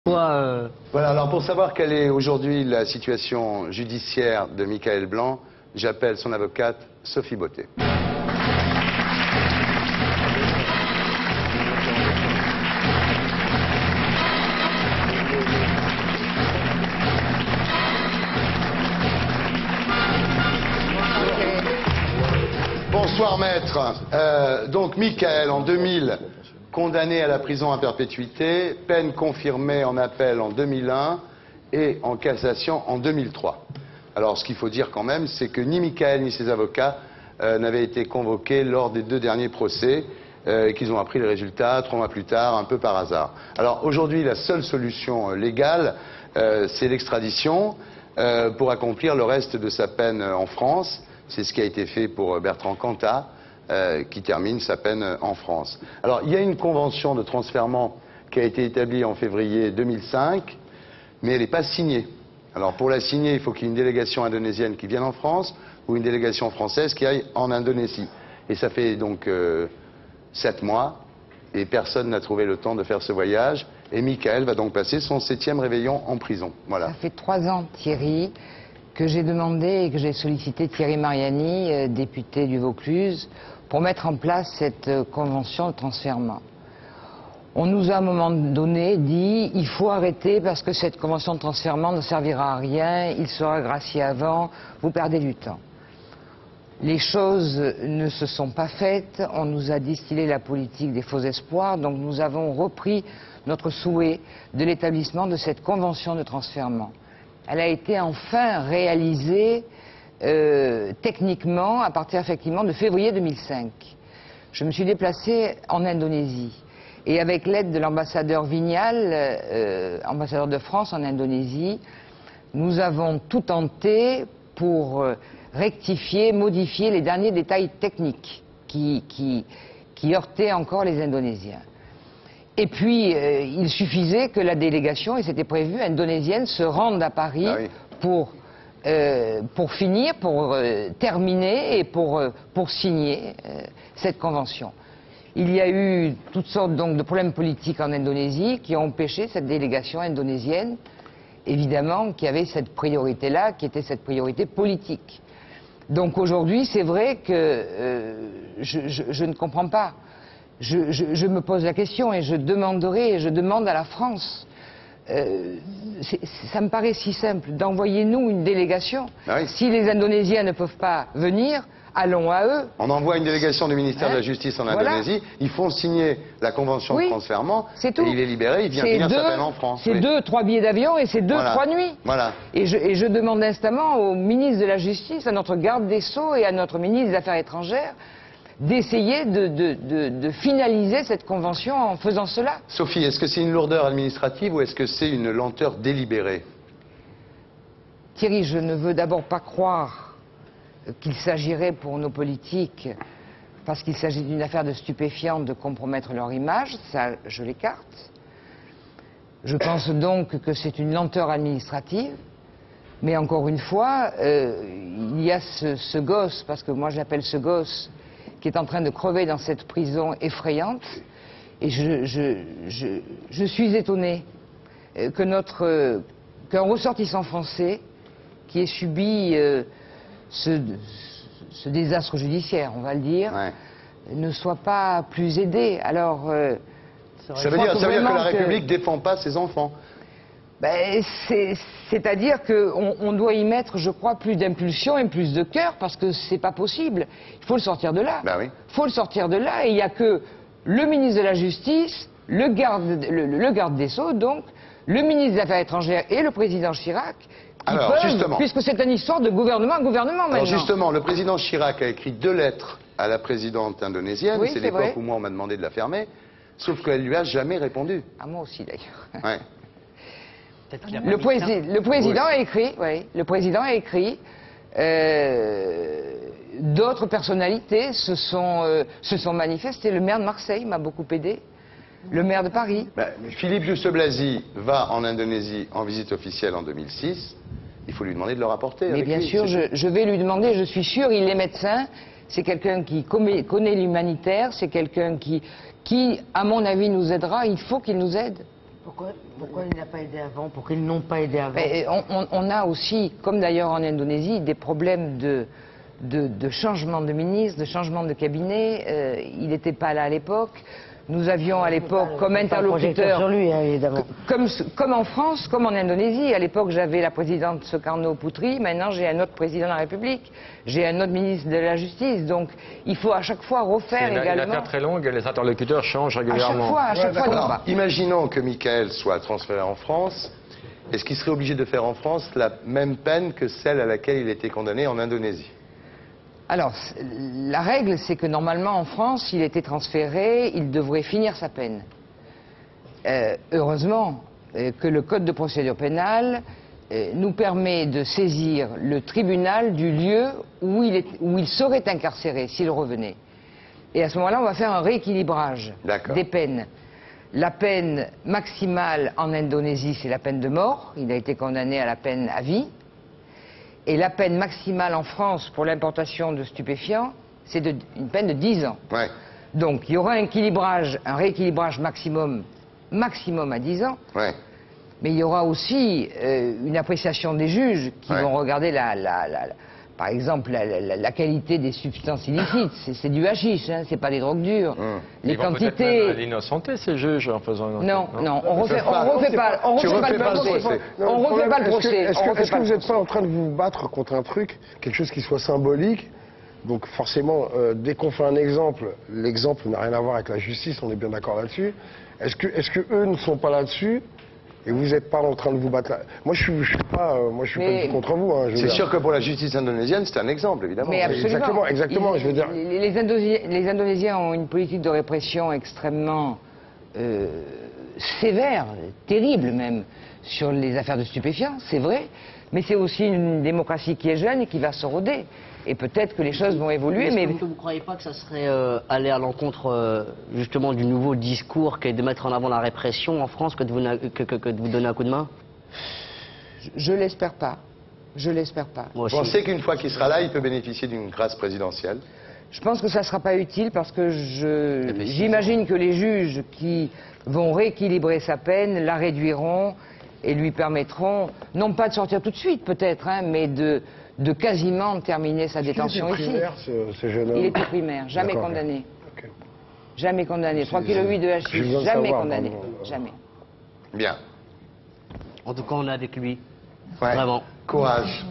Voilà, alors pour savoir quelle est aujourd'hui la situation judiciaire de Michael Blanc, j'appelle son avocate Sophie Beauté. Bonsoir maître. Donc Michael, en 2000, condamné à la prison à perpétuité, peine confirmée en appel en 2001 et en cassation en 2003. Alors ce qu'il faut dire quand même, c'est que ni Michael ni ses avocats n'avaient été convoqués lors des deux derniers procès et qu'ils ont appris les résultats 3 mois plus tard, un peu par hasard. Alors aujourd'hui, la seule solution légale, c'est l'extradition pour accomplir le reste de sa peine en France. C'est ce qui a été fait pour Bertrand Cantat, qui termine sa peine en France. Alors, il y a une convention de transfèrement qui a été établie en février 2005, mais elle n'est pas signée. Alors, pour la signer, il faut qu'il y ait une délégation indonésienne qui vienne en France ou une délégation française qui aille en Indonésie. Et ça fait donc 7 mois, et personne n'a trouvé le temps de faire ce voyage. Et Michael va donc passer son 7e réveillon en prison. Voilà. Ça fait 3 ans, Thierry, que j'ai demandé et que j'ai sollicité Thierry Mariani, député du Vaucluse, pour mettre en place cette convention de transfèrement. On nous a à un moment donné dit il faut arrêter parce que cette convention de transfèrement ne servira à rien, il sera gracié avant, vous perdez du temps. Les choses ne se sont pas faites, on nous a distillé la politique des faux espoirs, donc nous avons repris notre souhait de l'établissement de cette convention de transfèrement. Elle a été enfin réalisée techniquement à partir effectivement de février 2005. Je me suis déplacé en Indonésie et avec l'aide de l'ambassadeur Vignal, ambassadeur de France en Indonésie, nous avons tout tenté pour rectifier, modifier les derniers détails techniques qui heurtaient encore les Indonésiens. Et puis, il suffisait que la délégation, et c'était prévu, indonésienne, se rende à Paris pour finir, pour terminer et pour signer cette convention. Il y a eu toutes sortes donc de problèmes politiques en Indonésie qui ont empêché cette délégation indonésienne, évidemment, qui avait cette priorité-là, qui était cette priorité politique. Donc aujourd'hui, c'est vrai que je ne comprends pas. Je me pose la question et je demanderai, et je demande à la France, ça me paraît si simple, d'envoyer-nous une délégation. Ah oui. Si les Indonésiens ne peuvent pas venir, allons à eux. On envoie une délégation du ministère de la Justice en Indonésie, ils font signer la convention de transfèrement, et il est libéré, il vient finir sa peine en France. C'est 2-3 billets d'avion et c'est 2-3 nuits. Voilà. Et je demande instamment au ministre de la Justice, à notre garde des Sceaux et à notre ministre des Affaires étrangères, d'essayer de finaliser cette convention en faisant cela. Sophie, est-ce que c'est une lourdeur administrative ou est-ce que c'est une lenteur délibérée? Thierry, je ne veux d'abord pas croire qu'il s'agirait pour nos politiques, parce qu'il s'agit d'une affaire de stupéfiants, de compromettre leur image, ça je l'écarte. Je pense donc que c'est une lenteur administrative, mais encore une fois, il y a ce gosse, parce que moi j'appelle ce gosse, qui est en train de crever dans cette prison effrayante. Et je suis étonné qu'un ressortissant français qui ait subi ce désastre judiciaire, on va le dire, ne soit pas plus aidé. Alors, ça veut dire que la République ne défend pas ses enfants. Ben, c'est-à-dire qu'on doit y mettre, je crois, plus d'impulsion et plus de cœur, parce que c'est pas possible. Il faut le sortir de là. Ben oui. Il faut le sortir de là, et il n'y a que le ministre de la Justice, le garde des Sceaux, donc, le ministre des Affaires étrangères et le président Chirac, qui peuvent, puisque c'est une histoire de gouvernement à gouvernement maintenant. Alors justement, le président Chirac a écrit 2 lettres à la présidente indonésienne, c'est l'époque où moi on m'a demandé de la fermer, sauf qu'elle lui a jamais répondu. À moi aussi d'ailleurs. Ouais. Le président a écrit, le président a écrit, d'autres personnalités se sont manifestées. Le maire de Marseille m'a beaucoup aidé, le maire de Paris. Philippe Douste-Blazy va en Indonésie en visite officielle en 2006, il faut lui demander de le rapporter. Mais bien sûr, je vais lui demander, je suis sûr, il est médecin, c'est quelqu'un qui connaît l'humanitaire, c'est quelqu'un qui, à mon avis, nous aidera, il faut qu'il nous aide. Pourquoi il n'a pas aidé avant? Pourquoi ils n'ont pas aidé avant? On a aussi, comme d'ailleurs en Indonésie, des problèmes de changement de ministre, de changement de cabinet. Il n'était pas là à l'époque. Nous avions à l'époque comme interlocuteur, sur lui, hein, évidemment. Comme en France, comme en Indonésie. À l'époque, j'avais la présidente Soekarno Putri. Maintenant, j'ai un autre président de la République. J'ai un autre ministre de la Justice. Donc, il faut à chaque fois refaire également. C'est une affaire très longue et les interlocuteurs changent régulièrement. À chaque fois. Alors, imaginons que Michael soit transféré en France. Est-ce qu'il serait obligé de faire en France la même peine que celle à laquelle il était condamné en Indonésie? Alors, la règle, c'est que normalement, en France, s'il était transféré, il devrait finir sa peine. Heureusement que le Code de procédure pénale nous permet de saisir le tribunal du lieu où il serait incarcéré s'il revenait. Et à ce moment-là, on va faire un rééquilibrage des peines. La peine maximale en Indonésie, c'est la peine de mort. Il a été condamné à la peine à vie. Et la peine maximale en France pour l'importation de stupéfiants, c'est une peine de 10 ans. Ouais. Donc il y aura un rééquilibrage maximum à 10 ans. Ouais. Mais il y aura aussi une appréciation des juges qui vont regarder par exemple la qualité des substances illicites. C'est du hashish, hein, c'est pas des drogues dures. Les quantités. Ils vont l'innocenter ces juges en faisant une enquête. Non, on refait pas le procès. Est-ce que vous n'êtes pas en train de vous battre contre un truc, quelque chose qui soit symbolique? Donc forcément, dès qu'on fait un exemple, l'exemple n'a rien à voir avec la justice, on est bien d'accord là-dessus. Est-ce que eux ne sont pas là-dessus? Et vous n'êtes pas en train de vous battre là. Moi, je suis pas du tout contre vous. Hein, c'est sûr que pour la justice indonésienne, c'est un exemple, évidemment. Mais absolument. Exactement. Je veux dire. Les Indonésiens ont une politique de répression extrêmement sévère, terrible même, sur les affaires de stupéfiants, c'est vrai. Mais c'est aussi une démocratie qui est jeune et qui va se roder. Et peut-être que les choses vont évoluer, mais... Vous ne croyez pas que ça serait aller à l'encontre, justement, du nouveau discours qui est de mettre en avant la répression en France que de vous donner un coup de main? Je l'espère pas. Je l'espère pas. Vous pensez qu'une fois qu'il sera là, il peut bénéficier d'une grâce présidentielle? Je pense que ça ne sera pas utile parce que j'imagine que les juges qui vont rééquilibrer sa peine la réduiront et lui permettront, non pas de sortir tout de suite peut-être, hein, mais de quasiment terminer sa détention ici. Ce jeune homme. Il était primaire, jamais condamné. Okay. Jamais condamné. 3,8 kg de hashish, jamais condamné. Jamais. Bien. En tout cas, on est avec lui. Ouais. Vraiment. Courage.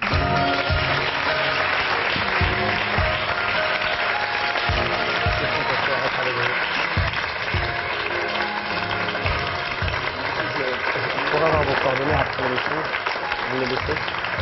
Pour avoir vos coordonnées après les choses, vous les laissez.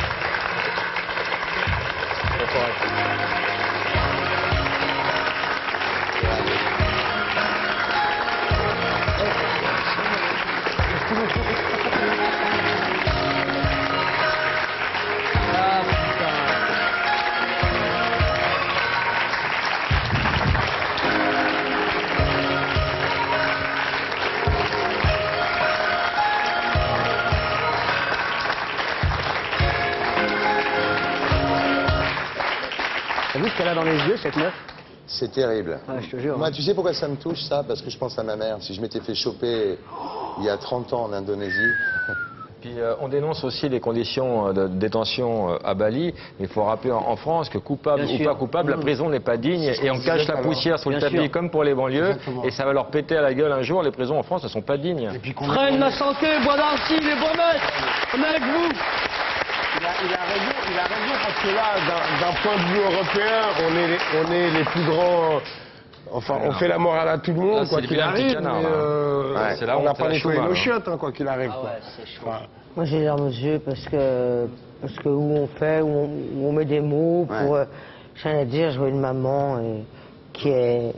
T'as vu ce qu'elle a dans les yeux, cette meuf? C'est terrible. Ouais, je te jure. Moi, tu sais pourquoi ça me touche, ça? Parce que je pense à ma mère. Si je m'étais fait choper il y a 30 ans en Indonésie... Puis on dénonce aussi les conditions de détention à Bali. Il faut rappeler en France que coupable ou pas coupable, la prison n'est pas digne et on cache la poussière sous le tapis comme pour les banlieues. Et ça va leur péter à la gueule un jour. Les prisons en France ne sont pas dignes. Freine la santé, bois d'Arcy, les bons maîtres, on est avec vous. Il a raison parce que là, d'un point de vue européen, on est les plus grands. Enfin, on fait la morale à tout le monde, quoi qu'il arrive, mais on n'a pas nettoyé nos chiottes, hein, quoi qu'il arrive. Ah ouais, c'est chaud. Enfin, moi, j'ai les larmes aux yeux parce que où on fait, où on met des mots pour, j'ai rien à dire, je vois une maman qui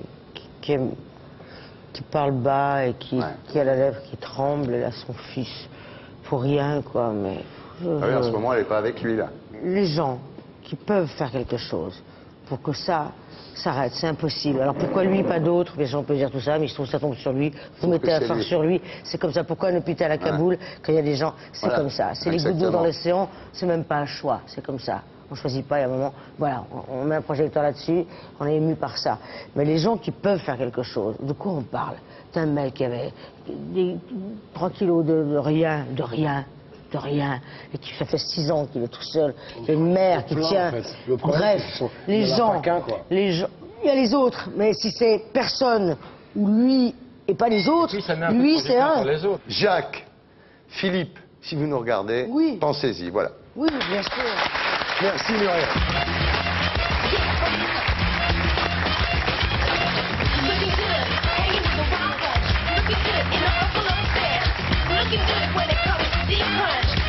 parle bas et qui a la lèvre qui tremble, elle a son fils pour rien, quoi, mais... oui, en ce moment, elle n'est pas avec lui, là. Les gens qui peuvent faire quelque chose pour que ça s'arrête, c'est impossible. Alors pourquoi lui, pas d'autres? Les gens peuvent dire tout ça, mais je trouve que ça tombe sur lui. Vous mettez la farce sur lui, c'est comme ça. Pourquoi un hôpital à Kaboul, quand il y a des gens, c'est comme ça. C'est les gouttes d'eau dans l'océan, c'est même pas un choix, c'est comme ça. on choisit pas, il y a un moment, voilà, on met un projecteur là-dessus, on est ému par ça. Mais les gens qui peuvent faire quelque chose, de quoi on parle? D'un mec qui avait 3 kilos de rien, et qui ça fait 6 ans qu'il est tout seul, qui a une mère qui tient. En fait. Bref, les gens, il y a les autres, mais si c'est personne ou lui et pas les autres, lui c'est un. Jacques, Philippe, si vous nous regardez, oui. Pensez-y, voilà. Oui, bien sûr. Merci Muriel. Looking good when it comes to deep punch.